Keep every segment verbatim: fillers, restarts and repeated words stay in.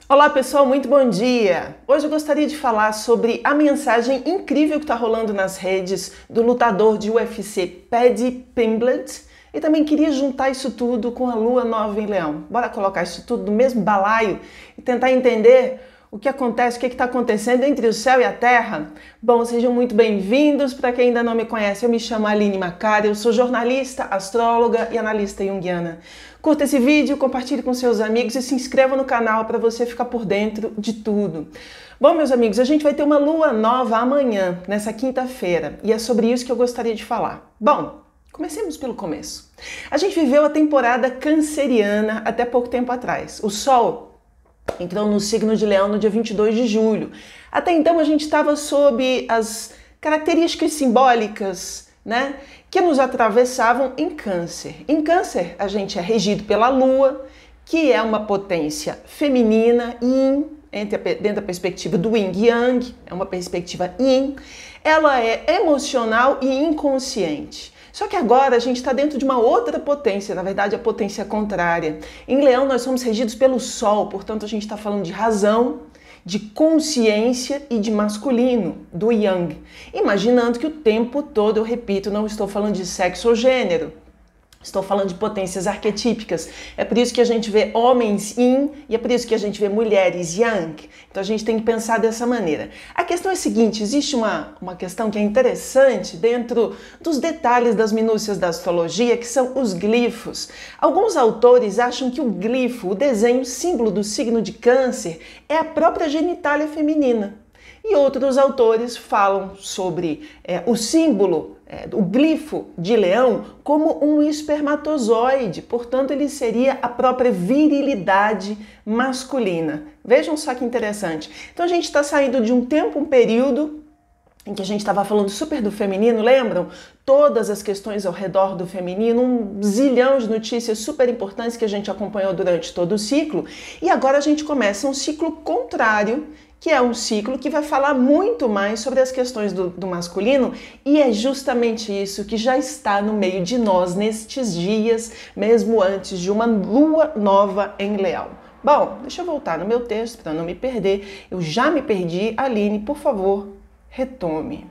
Olá pessoal, muito bom dia! Hoje eu gostaria de falar sobre a mensagem incrível que está rolando nas redes do lutador de U F C Paddy Pimblett e também queria juntar isso tudo com a lua nova em Leão. Bora colocar isso tudo no mesmo balaio e tentar entender o que acontece, o que está acontecendo entre o céu e a terra? Bom, sejam muito bem-vindos. Para quem ainda não me conhece, eu me chamo Aline Macari, eu sou jornalista, astróloga e analista junguiana. Curta esse vídeo, compartilhe com seus amigos e se inscreva no canal para você ficar por dentro de tudo. Bom, meus amigos, a gente vai ter uma lua nova amanhã, nessa quinta-feira, e é sobre isso que eu gostaria de falar. Bom, comecemos pelo começo. A gente viveu a temporada canceriana até pouco tempo atrás. O Sol entrou no signo de Leão no dia vinte e dois de julho. Até então a gente estava sob as características simbólicas, né, que nos atravessavam em Câncer. Em Câncer a gente é regido pela Lua, que é uma potência feminina, yin, dentro da perspectiva do Yin Yang, é uma perspectiva yin. Ela é emocional e inconsciente. Só que agora a gente está dentro de uma outra potência, na verdade a potência contrária. Em Leão nós somos regidos pelo Sol, portanto a gente está falando de razão, de consciência e de masculino, do Yang. Imaginando que o tempo todo, eu repito, não estou falando de sexo ou gênero. Estou falando de potências arquetípicas. É por isso que a gente vê homens yin e é por isso que a gente vê mulheres yang. Então a gente tem que pensar dessa maneira. A questão é a seguinte, existe uma, uma questão que é interessante dentro dos detalhes das minúcias da astrologia, que são os glifos. Alguns autores acham que o glifo, o desenho, o símbolo do signo de Câncer, é a própria genitália feminina. E outros autores falam sobre é, o símbolo, é, o glifo de Leão como um espermatozoide, portanto ele seria a própria virilidade masculina. Vejam só que interessante. Então a gente está saindo de um tempo, um período em que a gente estava falando super do feminino, lembram? Todas as questões ao redor do feminino, um zilhão de notícias super importantes que a gente acompanhou durante todo o ciclo, e agora a gente começa um ciclo contrário, que é um ciclo que vai falar muito mais sobre as questões do, do masculino, e é justamente isso que já está no meio de nós nestes dias, mesmo antes de uma lua nova em Leão. Bom, deixa eu voltar no meu texto para não me perder. Eu já me perdi. Aline, por favor, retome.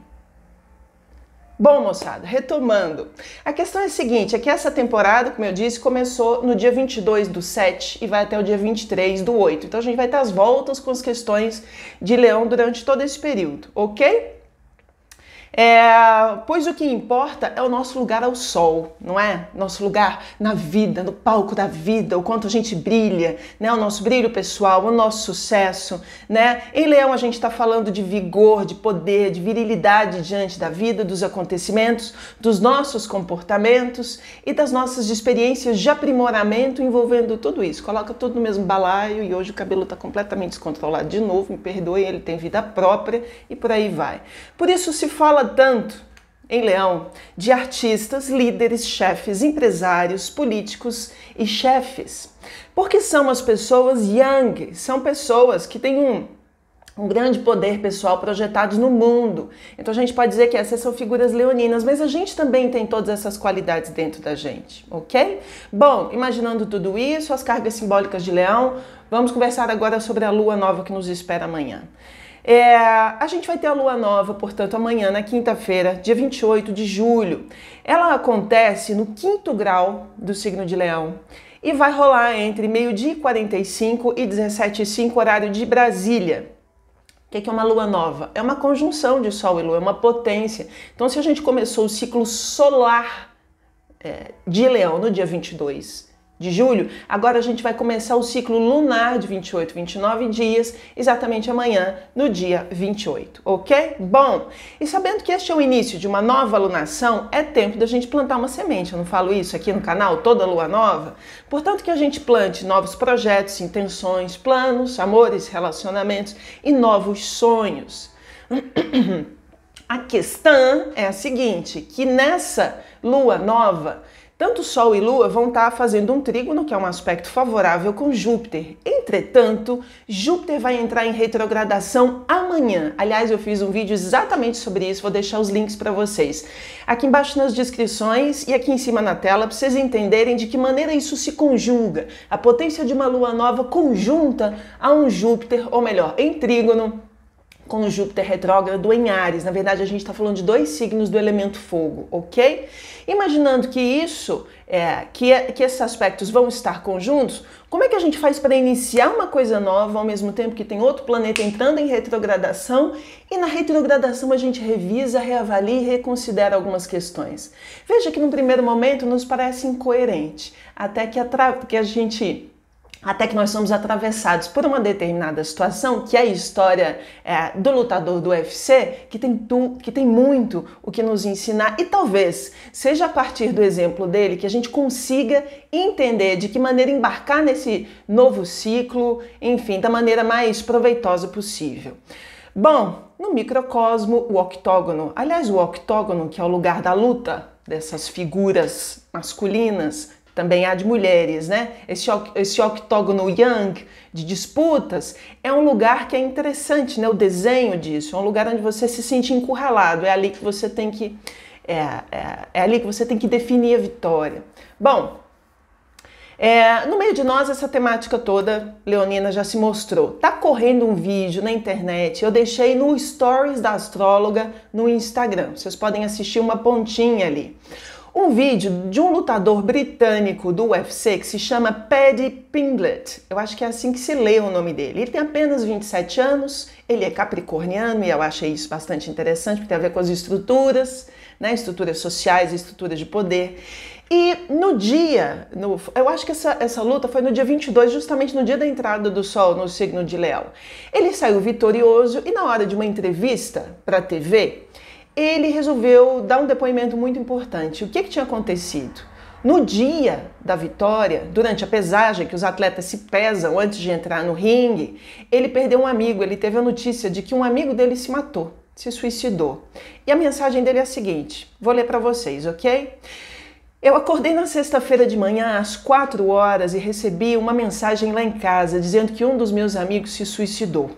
Bom, moçada, retomando, a questão é a seguinte, é que essa temporada, como eu disse, começou no dia vinte e dois do sete e vai até o dia vinte e três do oito. Então a gente vai ter as voltas com as questões de Leão durante todo esse período, ok? É, pois o que importa é o nosso lugar ao sol, não é? Nosso lugar na vida, no palco da vida, o quanto a gente brilha, né? O nosso brilho pessoal, o nosso sucesso, né? Em Leão a gente está falando de vigor, de poder, de virilidade diante da vida, dos acontecimentos, dos nossos comportamentos e das nossas experiências de aprimoramento envolvendo tudo isso. Coloca tudo no mesmo balaio e hoje o cabelo está completamente descontrolado de novo, me perdoe, ele tem vida própria e por aí vai. Por isso se fala tanto em Leão de artistas, líderes, chefes, empresários, políticos e chefes, porque são as pessoas yang, são pessoas que têm um, um grande poder pessoal projetados no mundo. Então a gente pode dizer que essas são figuras leoninas, mas a gente também tem todas essas qualidades dentro da gente, ok? Bom, imaginando tudo isso, as cargas simbólicas de Leão, vamos conversar agora sobre a lua nova que nos espera amanhã. É, a gente vai ter a lua nova, portanto, amanhã, na quinta-feira, dia vinte e oito de julho. Ela acontece no quinto grau do signo de Leão e vai rolar entre meio-dia e quarenta e cinco e dezessete e cinco, horário de Brasília. O que é uma lua nova? É uma conjunção de Sol e Lua, é uma potência. Então, se a gente começou o ciclo solar é, de Leão no dia vinte e dois de julho, agora a gente vai começar o ciclo lunar de vinte e oito, vinte e nove dias, exatamente amanhã, no dia vinte e oito, ok? Bom, e sabendo que este é o início de uma nova lunação, é tempo da gente plantar uma semente, eu não falo isso aqui no canal, toda lua nova? Portanto que a gente plante novos projetos, intenções, planos, amores, relacionamentos e novos sonhos. A questão é a seguinte, que nessa lua nova, Tanto Sol e Lua vão estar fazendo um trígono, que é um aspecto favorável com Júpiter. Entretanto, Júpiter vai entrar em retrogradação amanhã. Aliás, eu fiz um vídeo exatamente sobre isso, vou deixar os links para vocês aqui embaixo nas descrições e aqui em cima na tela, para vocês entenderem de que maneira isso se conjuga. A potência de uma Lua nova conjunta a um Júpiter, ou melhor, em trígono, com o Júpiter retrógrado em Áries. Na verdade, a gente está falando de dois signos do elemento fogo, ok? Imaginando que isso, é, que, é, que esses aspectos vão estar conjuntos, como é que a gente faz para iniciar uma coisa nova ao mesmo tempo que tem outro planeta entrando em retrogradação e na retrogradação a gente revisa, reavalia e reconsidera algumas questões? Veja que no primeiro momento nos parece incoerente, até que a, que a gente... Até que nós somos atravessados por uma determinada situação, que é a história é, do lutador do U F C, que tem, tu, que tem muito o que nos ensinar, e talvez seja a partir do exemplo dele que a gente consiga entender de que maneira embarcar nesse novo ciclo, enfim, da maneira mais proveitosa possível. Bom, no microcosmo, o octógono, aliás, o octógono, que é o lugar da luta dessas figuras masculinas, também há de mulheres, né? Esse, esse octógono yang de disputas é um lugar que é interessante, né? O desenho disso, é um lugar onde você se sente encurralado, é ali que você tem que, é, é, é ali que você tem que definir a vitória. Bom, é, no meio de nós essa temática toda, leonina, já se mostrou. Tá correndo um vídeo na internet, eu deixei no Stories da Astróloga no Instagram, vocês podem assistir uma pontinha ali. Um vídeo de um lutador britânico do U F C que se chama Paddy Pimblett. Eu acho que é assim que se lê o nome dele. Ele tem apenas vinte e sete anos, ele é capricorniano e eu achei isso bastante interessante porque tem a ver com as estruturas, né? Estruturas sociais, estruturas de poder. E no dia, no, eu acho que essa, essa luta foi no dia vinte e dois, justamente no dia da entrada do Sol no signo de Leão. Ele saiu vitorioso e na hora de uma entrevista para a T V, ele resolveu dar um depoimento muito importante. O que, que tinha acontecido? No dia da vitória, durante a pesagem, que os atletas se pesam antes de entrar no ringue, ele perdeu um amigo, ele teve a notícia de que um amigo dele se matou, se suicidou. E a mensagem dele é a seguinte, vou ler para vocês, ok? Eu acordei na sexta-feira de manhã às quatro horas e recebi uma mensagem lá em casa dizendo que um dos meus amigos se suicidou.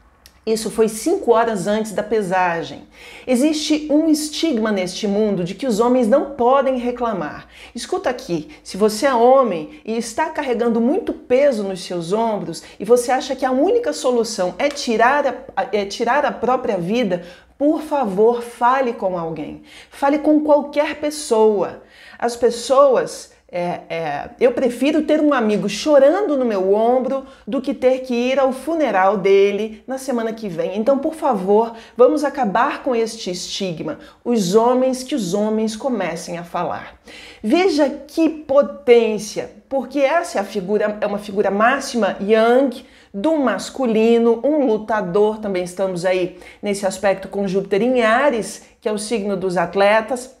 Isso foi cinco horas antes da pesagem. Existe um estigma neste mundo de que os homens não podem reclamar. Escuta aqui, se você é homem e está carregando muito peso nos seus ombros e você acha que a única solução é tirar a, é tirar a própria vida, por favor, fale com alguém. Fale com qualquer pessoa. As pessoas... É, é, eu prefiro ter um amigo chorando no meu ombro do que ter que ir ao funeral dele na semana que vem. Então, por favor, vamos acabar com este estigma. Os homens, que os homens comecem a falar. Veja que potência, porque essa é, a figura, é uma figura máxima yang do masculino, um lutador. Também estamos aí nesse aspecto com Júpiter em Áries, que é o signo dos atletas.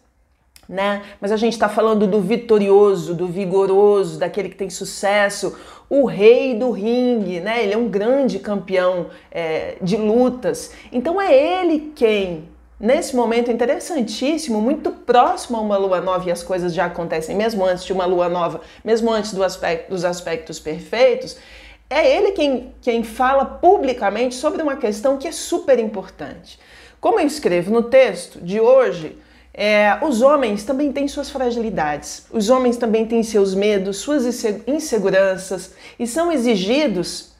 Né? Mas a gente está falando do vitorioso, do vigoroso, daquele que tem sucesso, o rei do ringue, né? Ele é um grande campeão é, de lutas. Então é ele quem, nesse momento interessantíssimo, muito próximo a uma lua nova, e as coisas já acontecem mesmo antes de uma lua nova, mesmo antes do aspecto, dos aspectos perfeitos, é ele quem, quem fala publicamente sobre uma questão que é super importante. Como eu escrevo no texto de hoje, É, os homens também têm suas fragilidades, os homens também têm seus medos, suas inseguranças e são exigidos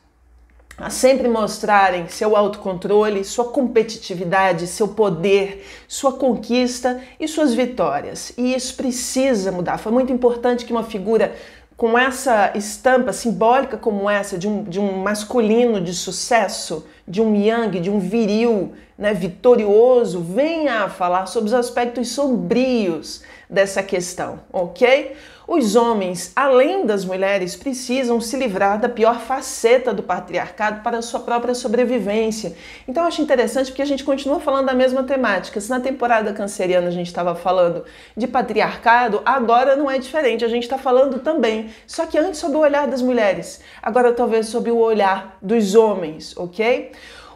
a sempre mostrarem seu autocontrole, sua competitividade, seu poder, sua conquista e suas vitórias. E isso precisa mudar. Foi muito importante que uma figura com essa estampa simbólica como essa, de um, de um masculino de sucesso, de um yang, de um viril, né, vitorioso, venha a falar sobre os aspectos sombrios dessa questão, ok? Os homens, além das mulheres, precisam se livrar da pior faceta do patriarcado para a sua própria sobrevivência. Então eu acho interessante porque a gente continua falando da mesma temática. Se na temporada canceriana a gente estava falando de patriarcado, agora não é diferente, a gente está falando também. Só que antes sobre o olhar das mulheres, agora talvez sobre o olhar dos homens, ok?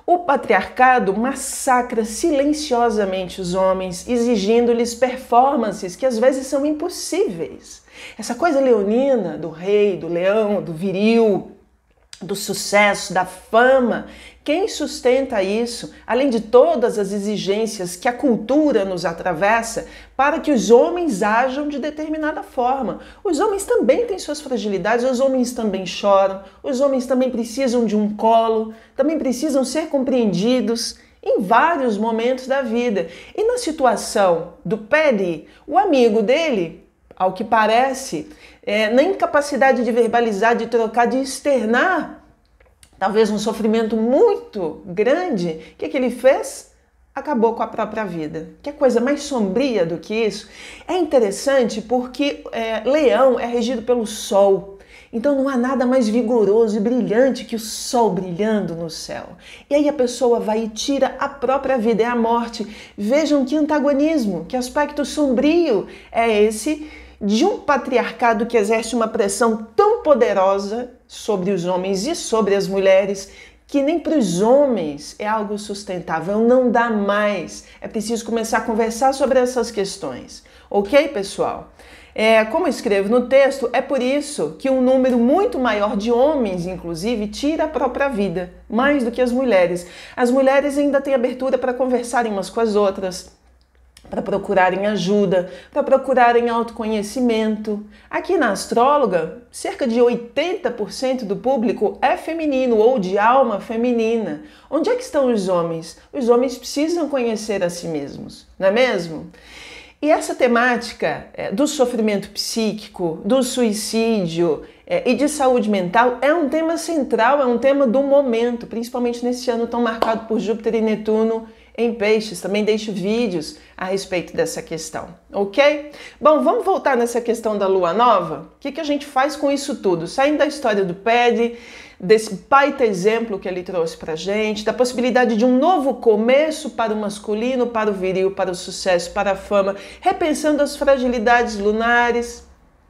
O patriarcado massacra silenciosamente os homens, exigindo-lhes performances que às vezes são impossíveis. Essa coisa leonina do rei, do leão, do viril, do sucesso, da fama, quem sustenta isso, além de todas as exigências que a cultura nos atravessa para que os homens ajam de determinada forma? Os homens também têm suas fragilidades, os homens também choram, os homens também precisam de um colo, também precisam ser compreendidos em vários momentos da vida. E na situação do Paddy, o amigo dele, ao que parece, é, na incapacidade de verbalizar, de trocar, de externar talvez um sofrimento muito grande, o que, que ele fez? Acabou com a própria vida. Que coisa mais sombria do que isso? É interessante porque é, Leão é regido pelo Sol. Então não há nada mais vigoroso e brilhante que o sol brilhando no céu. E aí a pessoa vai e tira a própria vida, é a morte. Vejam que antagonismo, que aspecto sombrio é esse de um patriarcado que exerce uma pressão tão poderosa sobre os homens e sobre as mulheres, que nem para os homens é algo sustentável, não dá mais. É preciso começar a conversar sobre essas questões. Ok, pessoal? É, como eu escrevo no texto, é por isso que um número muito maior de homens, inclusive, tira a própria vida, mais do que as mulheres. As mulheres ainda têm abertura para conversarem umas com as outras, para procurarem ajuda, para procurarem autoconhecimento. Aqui na Astróloga, cerca de oitenta por cento do público é feminino ou de alma feminina. Onde é que estão os homens? Os homens precisam conhecer a si mesmos, não é mesmo? E essa temática é, do sofrimento psíquico, do suicídio é, e de saúde mental é um tema central, é um tema do momento, principalmente nesse ano tão marcado por Júpiter e Netuno em Peixes. Também deixo vídeos a respeito dessa questão, ok? Bom, vamos voltar nessa questão da Lua Nova? O que, que a gente faz com isso tudo? Saindo da história do Paddy, desse baita exemplo que ele trouxe pra gente, da possibilidade de um novo começo para o masculino, para o viril, para o sucesso, para a fama, repensando as fragilidades lunares.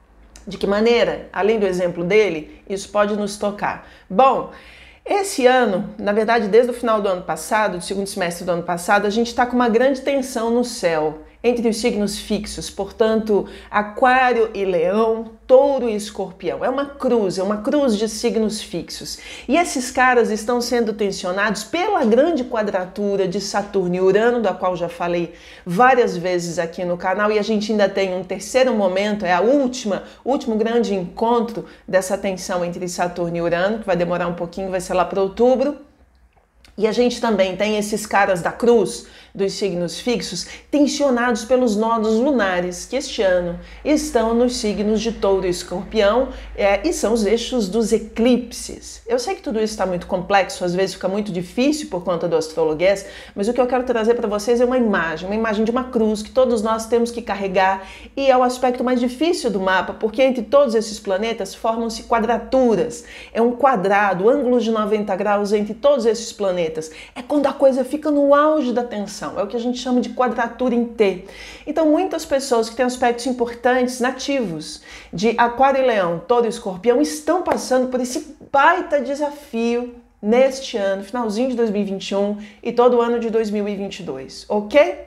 De que maneira, além do exemplo dele, isso pode nos tocar? Bom, esse ano, na verdade desde o final do ano passado, do segundo semestre do ano passado, a gente está com uma grande tensão no céu entre os signos fixos, portanto, Aquário e Leão, Touro e Escorpião. É uma cruz, é uma cruz de signos fixos. E esses caras estão sendo tensionados pela grande quadratura de Saturno e Urano, da qual já falei várias vezes aqui no canal, e a gente ainda tem um terceiro momento, é a última, o último grande encontro dessa tensão entre Saturno e Urano, que vai demorar um pouquinho, vai ser lá para outubro. E a gente também tem esses caras da cruz, dos signos fixos, tensionados pelos nodos lunares, que este ano estão nos signos de Touro e Escorpião, é, e são os eixos dos eclipses. Eu sei que tudo isso está muito complexo, às vezes fica muito difícil por conta do astrologuês, mas o que eu quero trazer para vocês é uma imagem, uma imagem de uma cruz que todos nós temos que carregar, e é o aspecto mais difícil do mapa, porque entre todos esses planetas formam-se quadraturas. É um quadrado, ângulos de noventa graus entre todos esses planetas. É quando a coisa fica no auge da tensão. É o que a gente chama de quadratura em T. Então, muitas pessoas que têm aspectos importantes, nativos, de Aquário e Leão, Touro e Escorpião, estão passando por esse baita desafio neste ano, finalzinho de dois mil e vinte e um e todo o ano de dois mil e vinte e dois, ok?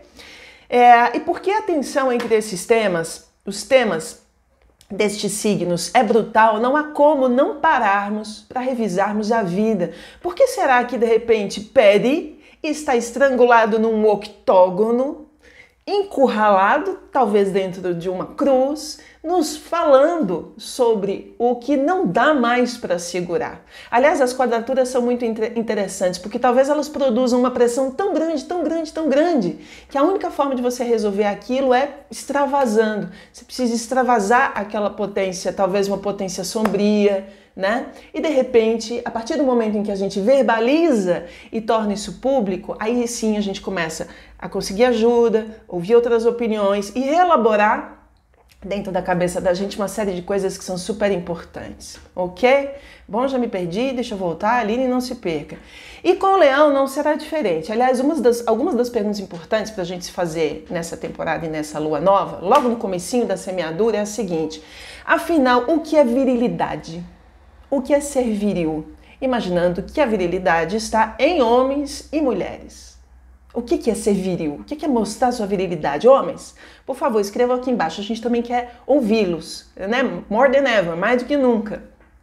É, e por que a tensão entre esses temas, os temas destes signos é brutal, não há como não pararmos para revisarmos a vida. Por que será que, de repente, Paddy está estrangulado num octógono, encurralado, talvez dentro de uma cruz, nos falando sobre o que não dá mais para segurar? Aliás, as quadraturas são muito interessantes, porque talvez elas produzam uma pressão tão grande, tão grande, tão grande, que a única forma de você resolver aquilo é extravasando. Você precisa extravasar aquela potência, talvez uma potência sombria, né? E de repente, a partir do momento em que a gente verbaliza e torna isso público, aí sim a gente começa a conseguir ajuda, ouvir outras opiniões e reelaborar dentro da cabeça da gente uma série de coisas que são super importantes, ok? Bom, já me perdi, deixa eu voltar, Aline, não se perca. E com o Leão não será diferente. Aliás, umas das, algumas das perguntas importantes para a gente se fazer nessa temporada e nessa lua nova, logo no comecinho da semeadura, é a seguinte: afinal, o que é virilidade? O que é ser viril? imaginando que a virilidade está em homens e mulheres. O que é ser viril? O que é mostrar sua virilidade? Homens, por favor, escrevam aqui embaixo, a gente também quer ouvi-los, né? More than ever, mais do que nunca,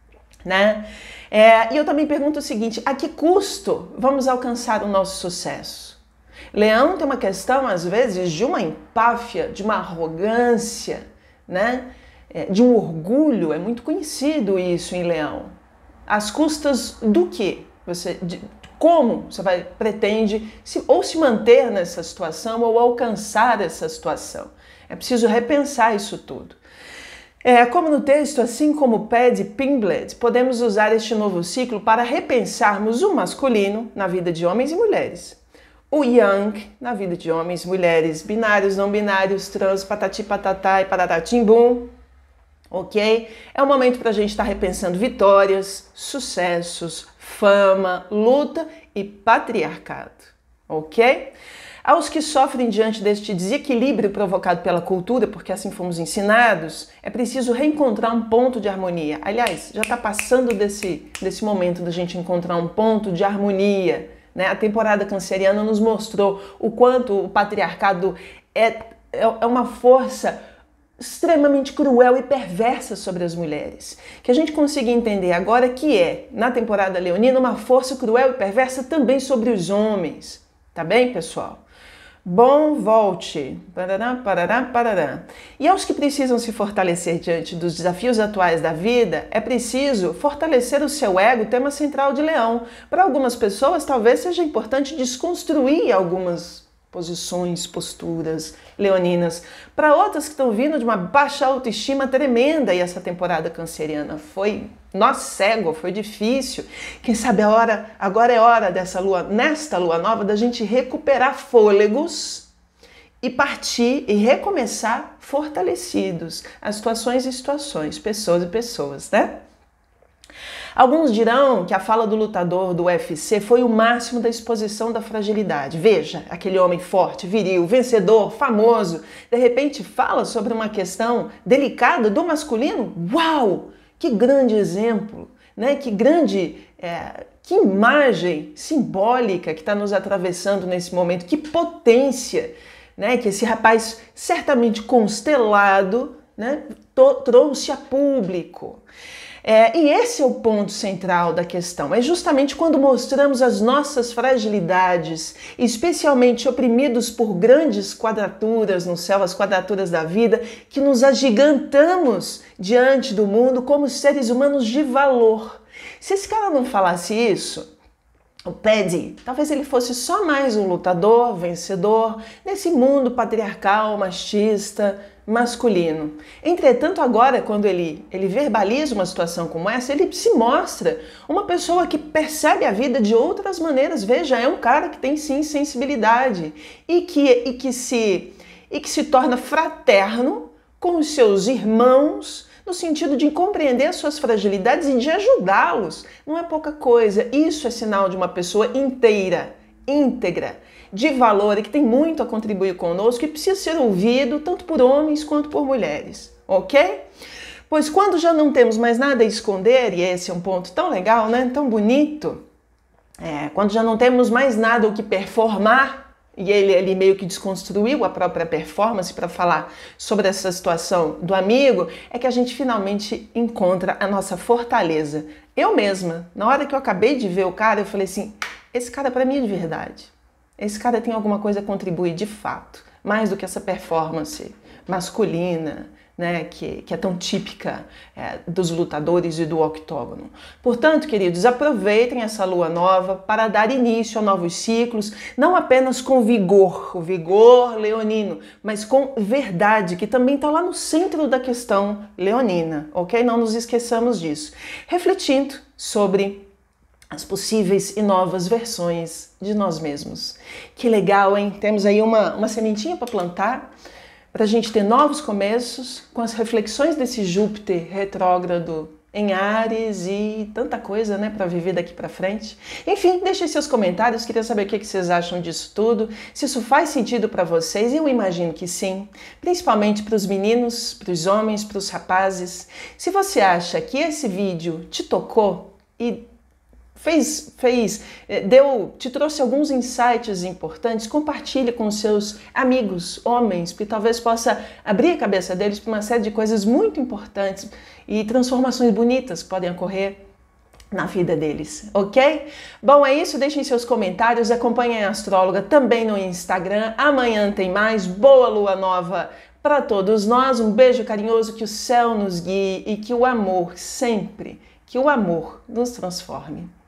né? É, e eu também pergunto o seguinte, a que custo vamos alcançar o nosso sucesso? Leão tem uma questão, às vezes, de uma empáfia, de uma arrogância, né? É, de um orgulho, é muito conhecido isso em Leão. Às custas do quê? Você, de, como você vai, pretende se, ou se manter nessa situação ou alcançar essa situação? É preciso repensar isso tudo. É, como no texto, assim como Paddy Pimblett, podemos usar este novo ciclo para repensarmos o masculino na vida de homens e mulheres. O yang na vida de homens, mulheres, binários, não binários, trans, patati patatá e patatatimbum. Ok? É o momento para a gente estar repensando vitórias, sucessos, fama, luta e patriarcado. Ok? Aos que sofrem diante deste desequilíbrio provocado pela cultura, porque assim fomos ensinados, é preciso reencontrar um ponto de harmonia. Aliás, já está passando desse, desse momento da gente encontrar um ponto de harmonia. Né? A temporada canceriana nos mostrou o quanto o patriarcado é, é uma força extremamente cruel e perversa sobre as mulheres. Que a gente consiga entender agora que é, na temporada leonina, uma força cruel e perversa também sobre os homens. Tá bem, pessoal? Bom, volte. Parará, parará, parará. E aos que precisam se fortalecer diante dos desafios atuais da vida, é preciso fortalecer o seu ego, tema central de Leão. Para algumas pessoas, talvez seja importante desconstruir algumas posições, posturas leoninas. Para outras que estão vindo de uma baixa autoestima tremenda, e essa temporada canceriana foi nó cego, foi difícil. Quem sabe a hora, agora é hora dessa lua, nesta lua nova, da gente recuperar fôlegos e partir e recomeçar fortalecidos. As situações e situações, pessoas e pessoas, né? Alguns dirão que a fala do lutador do U F C foi o máximo da exposição da fragilidade. Veja, aquele homem forte, viril, vencedor, famoso, de repente fala sobre uma questão delicada do masculino? Uau! Que grande exemplo, né? Que grande, é, que imagem simbólica que está nos atravessando nesse momento, que potência, né? Que esse rapaz certamente constelado, né? trouxe a público. É, e esse é o ponto central da questão, é justamente quando mostramos as nossas fragilidades, especialmente oprimidos por grandes quadraturas no céu, as quadraturas da vida, que nos agigantamos diante do mundo como seres humanos de valor. Se esse cara não falasse isso, o Paddy, talvez ele fosse só mais um lutador, vencedor, nesse mundo patriarcal, machista, masculino. Entretanto, agora, quando ele, ele verbaliza uma situação como essa, ele se mostra uma pessoa que percebe a vida de outras maneiras. Veja, é um cara que tem sim sensibilidade e que, e que, se, e que se torna fraterno com os seus irmãos, no sentido de compreender as suas fragilidades e de ajudá-los. Não é pouca coisa. Isso é sinal de uma pessoa inteira, íntegra, de valor e que tem muito a contribuir conosco e precisa ser ouvido tanto por homens quanto por mulheres, ok? Pois quando já não temos mais nada a esconder, e esse é um ponto tão legal, né? Tão bonito, é, quando já não temos mais nada o que performar, e ele, ele meio que desconstruiu a própria performance para falar sobre essa situação do amigo, é que a gente finalmente encontra a nossa fortaleza. Eu mesma, na hora que eu acabei de ver o cara, eu falei assim, esse cara para mim é de verdade. Esse cara tem alguma coisa a contribuir de fato, mais do que essa performance masculina, né, que, que é tão típica é, dos lutadores e do octógono. Portanto, queridos, aproveitem essa lua nova para dar início a novos ciclos, não apenas com vigor, o vigor leonino, mas com verdade, que também está lá no centro da questão leonina, ok? Não nos esqueçamos disso. Refletindo sobre as possíveis e novas versões de nós mesmos. Que legal, hein? Temos aí uma, uma sementinha para plantar, para a gente ter novos começos com as reflexões desse Júpiter retrógrado em Áries e tanta coisa, né, para viver daqui para frente. Enfim, deixem seus comentários, queria saber o que vocês acham disso tudo, se isso faz sentido para vocês, eu imagino que sim, principalmente para os meninos, para os homens, para os rapazes. Se você acha que esse vídeo te tocou e fez, fez, deu, te trouxe alguns insights importantes, compartilhe com seus amigos, homens, que talvez possa abrir a cabeça deles para uma série de coisas muito importantes e transformações bonitas que podem ocorrer na vida deles, ok? Bom, é isso, deixem seus comentários, acompanhem a Astróloga também no Instagram, amanhã tem mais, boa lua nova para todos nós, um beijo carinhoso, que o céu nos guie e que o amor sempre, que o amor nos transforme.